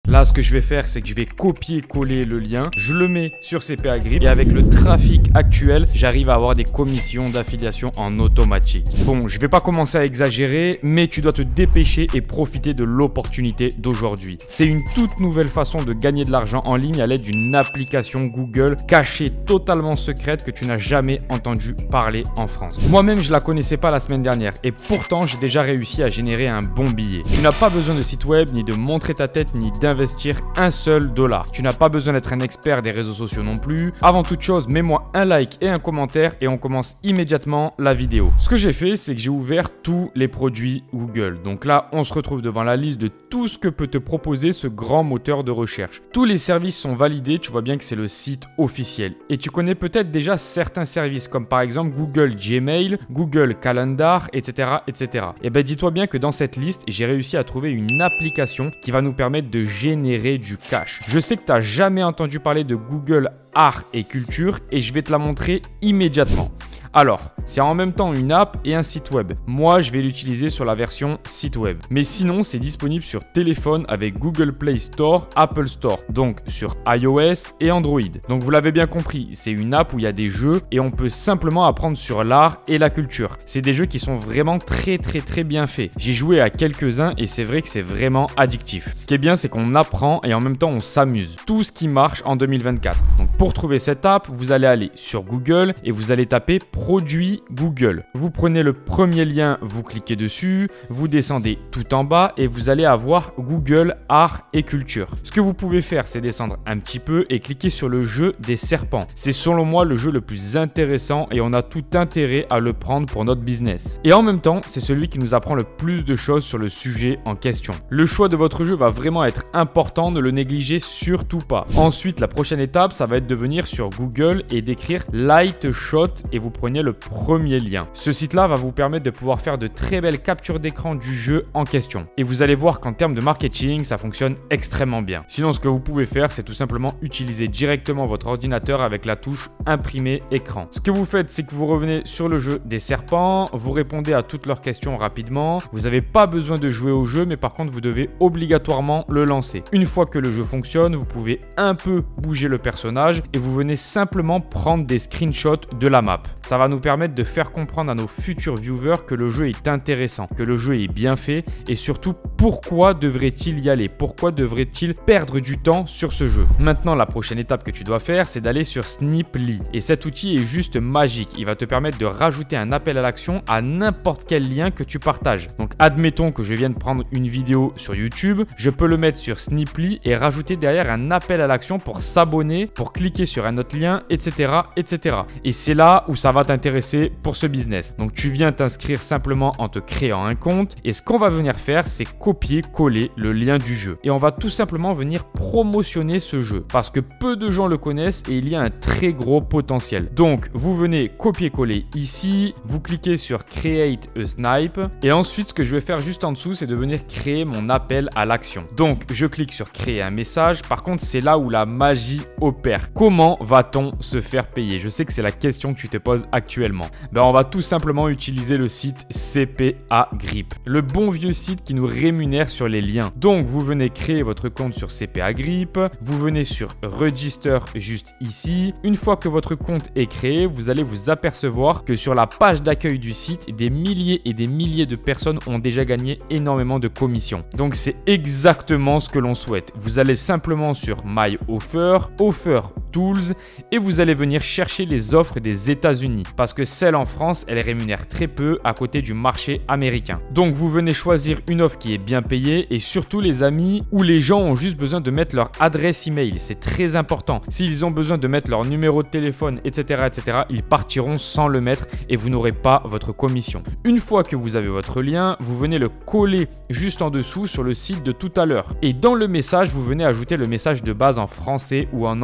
Là, ce que je vais faire, c'est que je vais copier-coller le lien. Je le mets sur CPA Grip et avec le trafic actuel, j'arrive à avoir des commissions d'affiliation en automatique. Bon, je vais pas commencer à exagérer, mais tu dois te dépêcher et profiter de l'opportunité d'aujourd'hui. C'est une toute nouvelle façon de gagner de l'argent en ligne à l'aide d'une application Google cachée, totalement secrète, que tu n'as jamais entendu parler en France. Moi-même, je la connaissais pas la semaine dernière et pourtant, j'ai déjà réussi à générer un bon billet. Tu n'as pas besoin de site web, ni de montrer ta tête, ni d'investir un seul dollar. Tu n'as pas besoin d'être un expert des réseaux sociaux non plus. Avant toute chose, mets-moi un like et un commentaire et on commence immédiatement la vidéo. Ce que j'ai fait, c'est que j'ai ouvert tous les produits Google. Donc là, on se retrouve devant la liste de tout ce que peut te proposer ce grand moteur de recherche. Tous les services sont validés, tu vois bien que c'est le site officiel. Et tu connais peut-être déjà certains services comme par exemple Google Gmail, Google Calendar, etc. etc. Et bien dis-toi bien que dans cette liste, j'ai réussi à trouver une application qui va nous permettre de générer du cash. Je sais que tu n'as jamais entendu parler de Google Art et Culture et je vais te la montrer immédiatement. Alors, c'est en même temps une app et un site web. Moi, je vais l'utiliser sur la version site web. Mais sinon, c'est disponible sur téléphone avec Google Play Store, Apple Store, donc sur iOS et Android. Donc vous l'avez bien compris, c'est une app où il y a des jeux et on peut simplement apprendre sur l'art et la culture. C'est des jeux qui sont vraiment très bien faits. J'ai joué à quelques-uns et c'est vrai que c'est vraiment addictif. Ce qui est bien, c'est qu'on apprend et en même temps on s'amuse. Tout ce qui marche en 2024. Donc pour trouver cette app, vous allez aller sur Google et vous allez taper produits Google. Vous prenez le premier lien, vous cliquez dessus, vous descendez tout en bas et vous allez avoir Google Art et Culture. Ce que vous pouvez faire, c'est descendre un petit peu et cliquer sur le jeu des serpents. C'est selon moi le jeu le plus intéressant et on a tout intérêt à le prendre pour notre business. Et en même temps, c'est celui qui nous apprend le plus de choses sur le sujet en question. Le choix de votre jeu va vraiment être important, ne le négligez surtout pas. Ensuite, la prochaine étape, ça va être de venir sur Google et d'écrire Light Shot et vous prenez le premier lien. Ce site-là va vous permettre de pouvoir faire de très belles captures d'écran du jeu en question. Et vous allez voir qu'en termes de marketing, ça fonctionne extrêmement bien. Sinon, ce que vous pouvez faire, c'est tout simplement utiliser directement votre ordinateur avec la touche imprimer écran. Ce que vous faites, c'est que vous revenez sur le jeu des serpents, vous répondez à toutes leurs questions rapidement. Vous n'avez pas besoin de jouer au jeu, mais par contre, vous devez obligatoirement le lancer. Une fois que le jeu fonctionne, vous pouvez un peu bouger le personnage et vous venez simplement prendre des screenshots de la map. Ça va nous permettre de faire comprendre à nos futurs viewers que le jeu est intéressant, que le jeu est bien fait et surtout pourquoi devrait-il y aller, pourquoi devrait-il perdre du temps sur ce jeu. Maintenant, la prochaine étape que tu dois faire, c'est d'aller sur Sniply et cet outil est juste magique. Il va te permettre de rajouter un appel à l'action à n'importe quel lien que tu partages. Donc admettons que je vienne prendre une vidéo sur YouTube, je peux le mettre sur Sniply et rajouter derrière un appel à l'action pour s'abonner, pour cliquer sur un autre lien, etc. etc. Et c'est là où ça va t'intéresser pour ce business. Donc tu viens t'inscrire simplement en te créant un compte et ce qu'on va venir faire, c'est copier-coller le lien du jeu. Et on va tout simplement venir promotionner ce jeu parce que peu de gens le connaissent et il y a un très gros potentiel. Donc vous venez copier-coller ici, vous cliquez sur Create a Snipe et ensuite ce que je vais faire juste en dessous, c'est de venir créer mon appel à l'action. Donc je clique sur créer un message. Par contre, c'est là où la magie opère. Comment va-t-on se faire payer? Je sais que c'est la question que tu te poses actuellement. Ben, on va tout simplement utiliser le site CPA Grip, le bon vieux site qui nous rémunère sur les liens. Donc vous venez créer votre compte sur CPA Grip, vous venez sur Register juste ici. Une fois que votre compte est créé, vous allez vous apercevoir que sur la page d'accueil du site, des milliers et des milliers de personnes ont déjà gagné énormément de commissions. Donc c'est exactement ce que l'on souhaite. Vous allez simplement sur My Offer, Offer Tools et vous allez venir chercher les offres des États-Unis parce que celles en France, elles rémunèrent très peu à côté du marché américain. Donc vous venez choisir une offre qui est bien payée et surtout les amis où les gens ont juste besoin de mettre leur adresse email. C'est très important. S'ils ont besoin de mettre leur numéro de téléphone, etc., ils partiront sans le mettre et vous n'aurez pas votre commission. Une fois que vous avez votre lien, vous venez le coller juste en dessous sur le site de tout à l'heure. Et dans le message, vous venez ajouter le message de base en français ou en anglais. Ça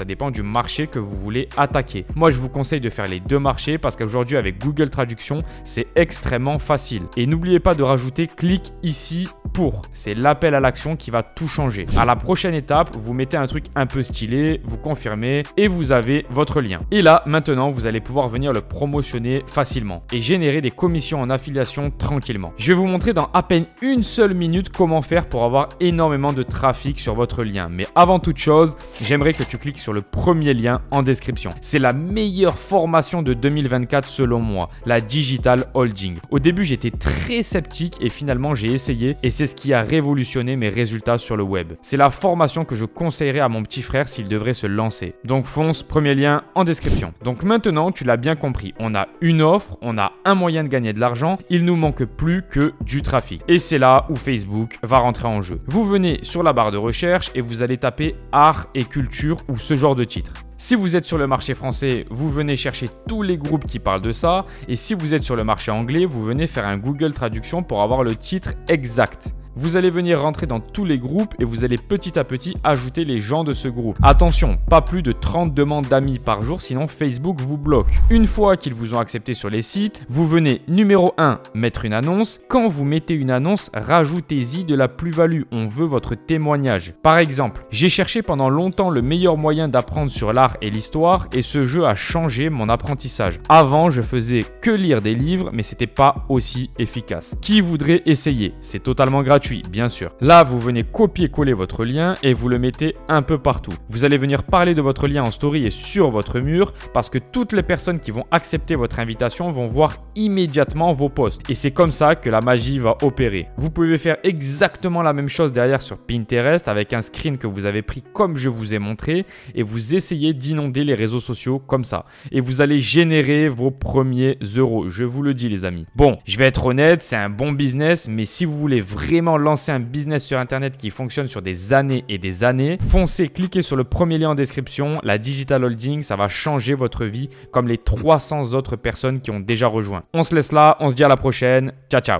dépend du marché que vous voulez attaquer. Moi, je vous conseille de faire les deux marchés parce qu'aujourd'hui, avec Google Traduction, c'est extrêmement facile. Et n'oubliez pas de rajouter clique ici pour. C'est l'appel à l'action qui va tout changer. À la prochaine étape, vous mettez un truc un peu stylé, vous confirmez et vous avez votre lien. Et là, maintenant, vous allez pouvoir venir le promotionner facilement et générer des commissions en affiliation tranquillement. Je vais vous montrer dans à peine une seule minute comment faire pour avoir énormément de trafic sur votre lien. Mais avant toute chose, j'aimerais que tu cliques sur le premier lien en description. C'est la meilleure formation de 2024 selon moi, la Digital Holding. Au début, j'étais très sceptique et finalement, j'ai essayé et c'est ce qui a révolutionné mes résultats sur le web. C'est la formation que je conseillerais à mon petit frère s'il devrait se lancer. Donc fonce, premier lien en description. Donc maintenant, tu l'as bien compris, on a une offre, on a un moyen de gagner de l'argent, il nous manque plus que du trafic. Et c'est là où Facebook va rentrer en jeu. Vous venez sur la barre de recherche et vous allez taper art et culture ou ce genre de titre. Si vous êtes sur le marché français, vous venez chercher tous les groupes qui parlent de ça. Et si vous êtes sur le marché anglais, vous venez faire un Google Traduction pour avoir le titre exact. Vous allez venir rentrer dans tous les groupes et vous allez petit à petit ajouter les gens de ce groupe. Attention, pas plus de 30 demandes d'amis par jour, sinon Facebook vous bloque. Une fois qu'ils vous ont accepté sur les sites, vous venez numéro 1, mettre une annonce. Quand vous mettez une annonce, rajoutez-y de la plus-value. On veut votre témoignage. Par exemple, j'ai cherché pendant longtemps le meilleur moyen d'apprendre sur l'art et l'histoire et ce jeu a changé mon apprentissage. Avant, je faisais que lire des livres, mais c'était pas aussi efficace. Qui voudrait essayer? C'est totalement gratuit. Bien sûr. Là, vous venez copier-coller votre lien et vous le mettez un peu partout. Vous allez venir parler de votre lien en story et sur votre mur parce que toutes les personnes qui vont accepter votre invitation vont voir immédiatement vos posts. Et c'est comme ça que la magie va opérer. Vous pouvez faire exactement la même chose derrière sur Pinterest avec un screen que vous avez pris comme je vous ai montré et vous essayez d'inonder les réseaux sociaux comme ça. Et vous allez générer vos premiers euros. Je vous le dis les amis. Bon, je vais être honnête, c'est un bon business, mais si vous voulez vraiment lancer un business sur internet qui fonctionne sur des années et des années, foncez, cliquez sur le premier lien en description, la Digital Holding, ça va changer votre vie comme les 300 autres personnes qui ont déjà rejoint. On se laisse là, on se dit à la prochaine, ciao ciao.